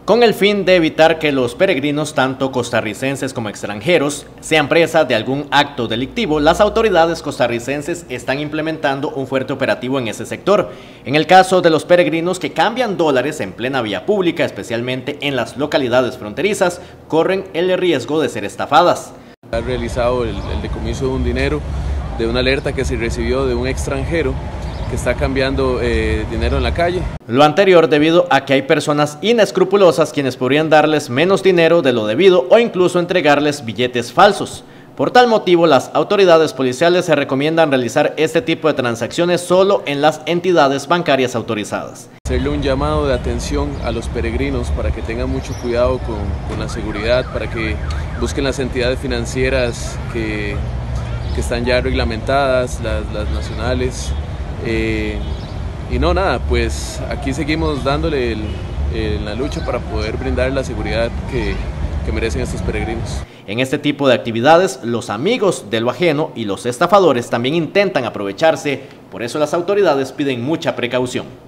Con el fin de evitar que los peregrinos, tanto costarricenses como extranjeros, sean presa de algún acto delictivo, las autoridades costarricenses están implementando un fuerte operativo en ese sector. En el caso de los peregrinos que cambian dólares en plena vía pública, especialmente en las localidades fronterizas, corren el riesgo de ser estafadas. Ha realizado el decomiso de un dinero de una alerta que se recibió de un extranjero que está cambiando dinero en la calle. Lo anterior debido a que hay personas inescrupulosas quienes podrían darles menos dinero de lo debido o incluso entregarles billetes falsos. Por tal motivo, las autoridades policiales se recomiendan realizar este tipo de transacciones solo en las entidades bancarias autorizadas. Hacerle un llamado de atención a los peregrinos para que tengan mucho cuidado con la seguridad, para que busquen las entidades financieras que están ya reglamentadas, las nacionales. Y no, nada, pues aquí seguimos dándole la lucha para poder brindar la seguridad que merecen estos peregrinos. En este tipo de actividades, los amigos de lo ajeno y los estafadores también intentan aprovecharse, por eso las autoridades piden mucha precaución.